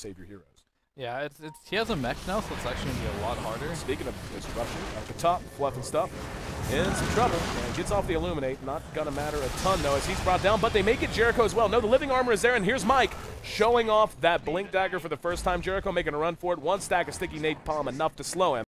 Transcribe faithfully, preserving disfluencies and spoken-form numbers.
save your heroes. Yeah, it's, it's he has a mech now, so it's actually going to be a lot harder. Speaking of disruption, at the top, Fluff and Stuff in some trouble and gets off the Illuminate. Not going to matter a ton, though, as he's brought down, but they make it Jericho as well. No, the living armor is there, and here's Mike showing off that Blink Dagger for the first time. Jericho making a run for it. One stack of Sticky Napalm, enough to slow him.